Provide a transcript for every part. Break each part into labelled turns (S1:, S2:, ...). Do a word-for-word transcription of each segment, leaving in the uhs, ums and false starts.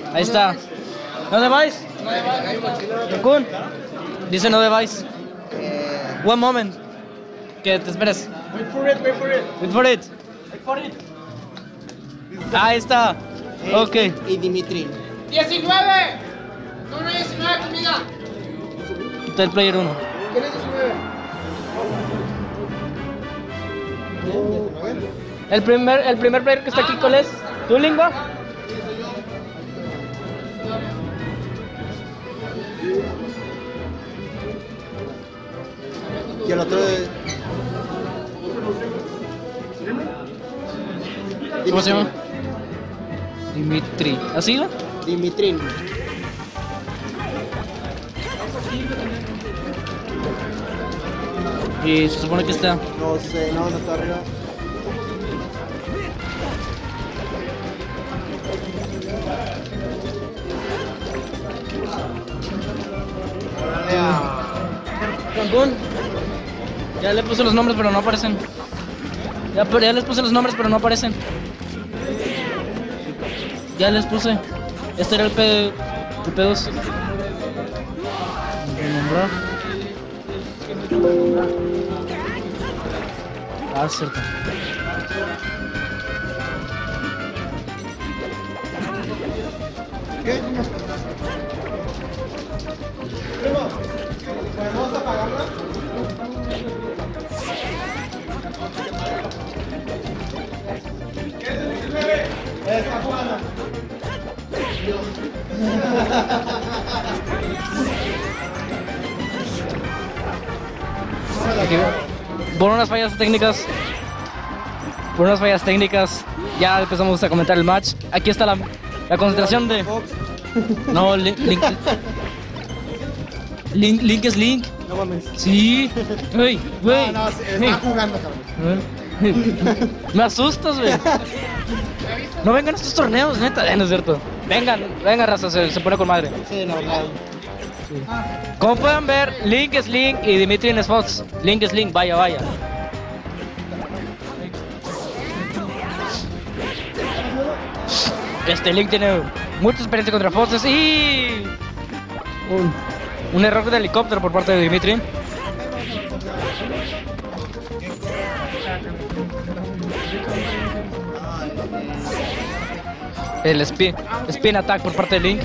S1: Ahí está. ¿No device? ¿Kun? Dice no device. One moment. Que te esperes.
S2: Wait for it, wait for it.
S1: Wait for it.
S2: Wait for it.
S1: Ahí está. Ok.
S3: Y Dimitri.
S4: diecinueve. No, no, diecinueve conmigo.
S1: Quita el player uno.
S2: ¿Quién es diecinueve?
S1: El primer, el primer player que está aquí, ¿cuál es? ¿Tu lingua?
S3: Y el otro es...
S1: ¿Cómo se llama? Dimitri. ¿Así va?
S3: Dimitri.
S1: Y se supone que está.
S3: No sé, no, no está arriba.
S1: Cancún. Ya le puse los nombres, pero no aparecen. Ya, pero ya les puse los nombres, pero no aparecen. Ya les puse. Este era el P... el P dos. Nombrar. Ah, cierto.
S2: ¿Qué? Primo, ¿podemos apagarla? ¿Qué es el diecinueve? Está jugando.
S1: Aquí, por unas fallas técnicas, por unas fallas técnicas, ya empezamos a comentar el match. Aquí está la, la concentración de... No, Link, Link, Link, Link es Link.
S3: No mames.
S1: Sí. Güey, güey.
S2: No, no, está jugando, cabrón.
S1: Me asustas, güey. No vengan a estos torneos, neta. Eh, no es cierto. Vengan, vengan, raza, se, se pone con madre.
S3: Sí, normal.
S1: Como pueden ver, Link es Link y Dimitri es Fox. Link es Link, vaya, vaya. Este Link tiene mucha experiencia contra Foxes y... Un, un error de helicóptero por parte de Dimitri. El spin, spin attack por parte de Link.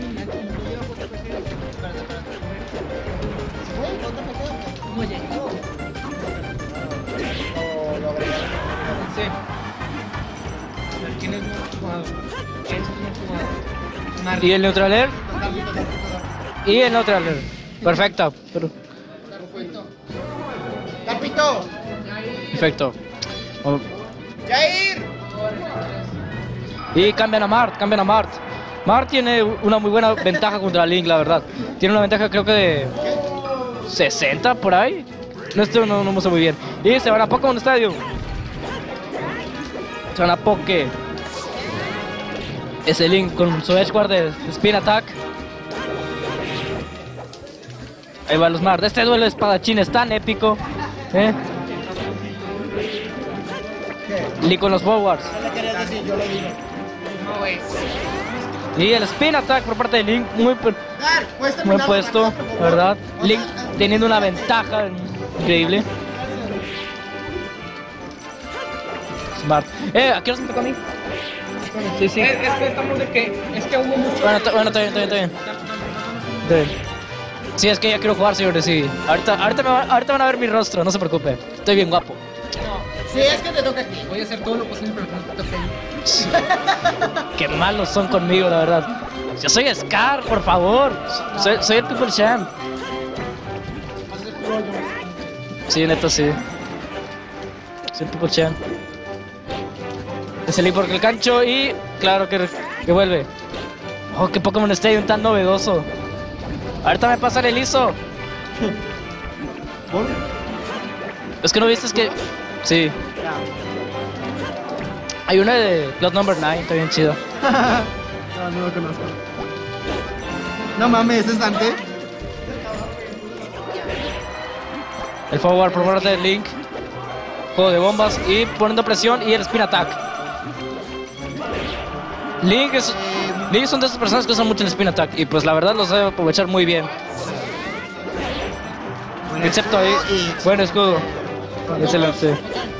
S1: Y el neutraler. Y el neutraler. Perfecto. Pero...
S2: ¡Carpito!
S1: Perfecto. Oh.
S2: ¡Jair!
S1: Y cambian a Mart, cambian a Mart. Mart tiene una muy buena ventaja contra Link, la verdad. Tiene una ventaja creo que de sesenta por ahí. No estoy, no, no me sé muy bien. Y se van a Pokémon Stadium. Se van a Poké. Ese Link con su Edge Guard de Spin Attack. Ahí van los Mart. Este duelo de espadachines tan épico. ¿Eh? Link con los forwards.
S2: ¿Qué le querías decir? Yo lo digo.
S4: No, güey.
S1: Y el Spin Attack por parte de Link. Muy,
S2: Dar, ¿puedes
S1: muy
S2: terminar
S1: puesto,
S2: la clase, por favor?
S1: ¿verdad? Link teniendo una ventaja increíble. Smart. Eh, ¿a qué hora se me tocó a mí? Sí, sí.
S4: Es, es que estamos de que. Es que hubo mucho.
S1: Bueno, está, bueno, está bien, está bien, está bien. Está bien. Sí, es que ya quiero jugar, señores, sí. Ahorita, ahorita, me va- ahorita van a ver mi rostro, no se preocupe. Estoy bien guapo.
S2: Sí, es que te toca aquí.
S4: Voy a hacer todo lo posible para que no te toque.
S1: Qué malos son conmigo, la verdad. Yo soy Scar, por favor. Soy, soy el People Champ. Sí, neta, sí. Soy el People Champ. Es el por el cancho y claro que, que vuelve. Oh, qué Pokémon Stadium tan novedoso. Ahorita me pasa el liso. Es que no viste, es que... Sí. Hay una de Cloud Number nueve, está bien chido.
S3: No, no lo conozco. No mames, ¿es Dante?
S1: El forward por parte de Link. Juego de bombas y poniendo presión y el Spin Attack. Link es...
S3: Eh,
S1: Link son de esas personas que usan mucho el spin attack y pues la verdad los debe aprovechar muy bien. Excepto ahí, buen escudo. Excelente.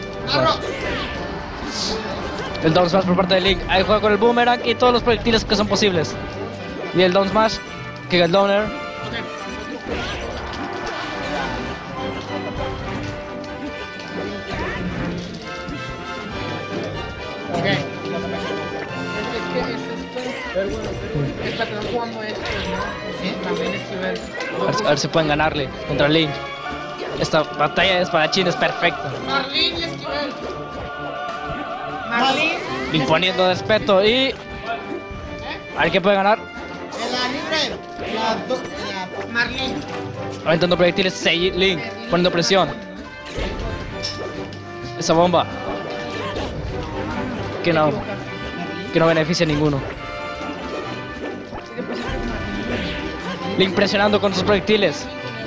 S1: El down smash por parte de Link. Ahí juega con el boomerang y todos los proyectiles que son posibles. Y el down smash, que el downer.
S4: Ok. Es que es esto. Es para que no jugando esto, ¿no? Sí, también esquivel.
S1: A ver, a ver si pueden ganarle contra Link. Esta batalla de espadachín es perfecta.
S4: Marlene y esquivel. Marlene.
S1: Imponiendo respeto y... A ver qué puede ganar.
S2: La libre. La, do, la
S4: Marlene.
S1: Aventando proyectiles, Sei- Link, poniendo presión. Esa bomba. Que no, que no beneficia a ninguno. Link presionando con sus proyectiles.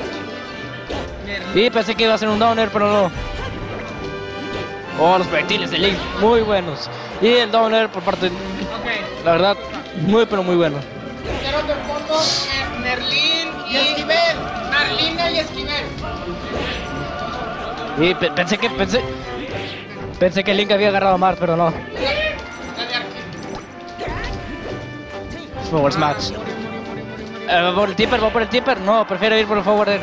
S1: Y pensé que iba a ser un downer, pero no. Oh, los proyectiles de Link, muy buenos. Y el downer por parte de...
S4: Ok.
S1: La verdad, muy pero muy bueno.
S4: Tercero de fondo, eh, Merlín y Esquivel. Marlene y Esquivel.
S1: Y pe- pensé que pensé pensé que Link había agarrado a Mart, pero no.
S4: La de Arquín.
S1: Forward smash. Eh, ¿Va por el tipper? ¿Va por el tipper? No, prefiero ir por el forwarder.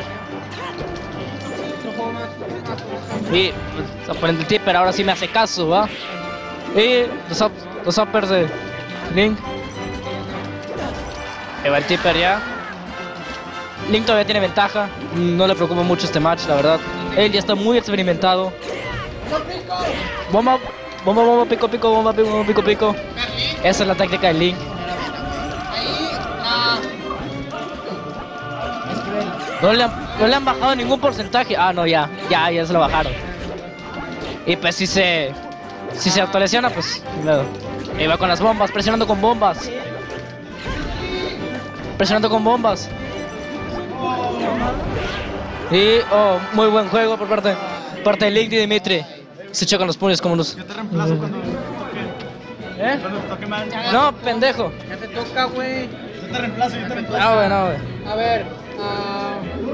S1: Y pues, por el tipper ahora sí me hace caso, ¿va? Y los, up, los uppers de Link. Ahí va el tipper ya. Link todavía tiene ventaja. No le preocupa mucho este match, la verdad. Él ya está muy experimentado. Bomba, bomba, bomba, pico, pico, bomba, pico, bomba, pico, pico.
S4: Merlín.
S1: Esa es la táctica de Link.
S4: Ahí, la.
S1: No le, han, no le han bajado ningún porcentaje. Ah, no, ya, ya, ya se lo bajaron. Y pues si se, si se autolesiona, pues, cuidado. Ahí va con las bombas, presionando con bombas. Presionando con bombas. Y, oh, muy buen juego por parte, parte de Link y Dimitri. Se chocan los puños como los...
S3: Yo te reemplazo cuando toque.
S1: ¿Eh?
S3: Cuando toque mal.
S1: No, pendejo.
S4: Ya te toca, güey.
S3: Yo te reemplazo, yo te reemplazo.
S1: Ah, bueno, güey.
S4: A ver, ah.